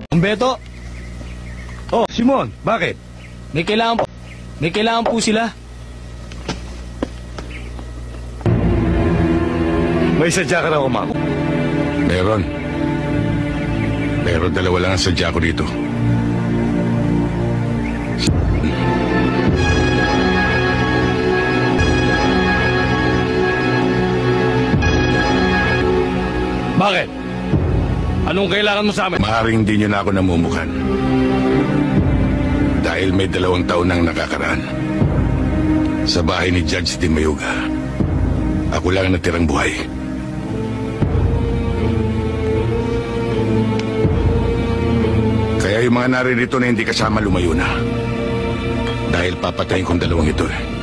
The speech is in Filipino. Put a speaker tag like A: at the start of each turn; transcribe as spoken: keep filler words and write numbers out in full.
A: Umbeto,
B: Oh, Simon, bakit?
A: may kailangan po. May kailangan po sila.
B: May sadya ka na umako.
C: Meron. Pero dalawa lang ang sadya ko dito.
B: Bakit? Anong kailangan mo sa amin?
C: Maaaring hindi nyo na ako namumukan. Dahil may dalawang taon nang nakakaraan. Sa bahay ni Judge Di Mayuga, ako lang ang natirang buhay. Kaya yung mga naririto na hindi kasama lumayo na. Dahil papatayin kong dalawang ito eh.